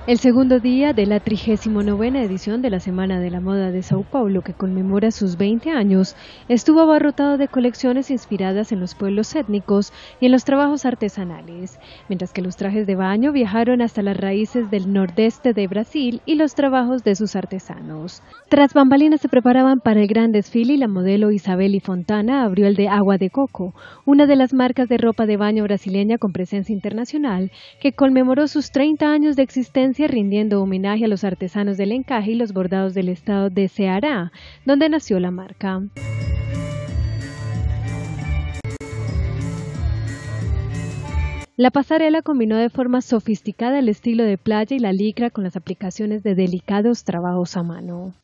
El segundo día de la 39ª edición de la Semana de la Moda de Sao Paulo, que conmemora sus 20 años, estuvo abarrotado de colecciones inspiradas en los pueblos étnicos y en los trabajos artesanales, mientras que los trajes de baño viajaron hasta las raíces del nordeste de Brasil y los trabajos de sus artesanos. Tras bambalinas se preparaban para el gran desfile y la modelo Isabeli Fontana abrió el de Agua de Coco, una de las marcas de ropa de baño brasileña con presencia internacional, que conmemoró sus 30 años de existencia rindiendo homenaje a los artesanos del encaje y los bordados del estado de Ceará, donde nació la marca. La pasarela combinó de forma sofisticada el estilo de playa y la licra con las aplicaciones de delicados trabajos a mano.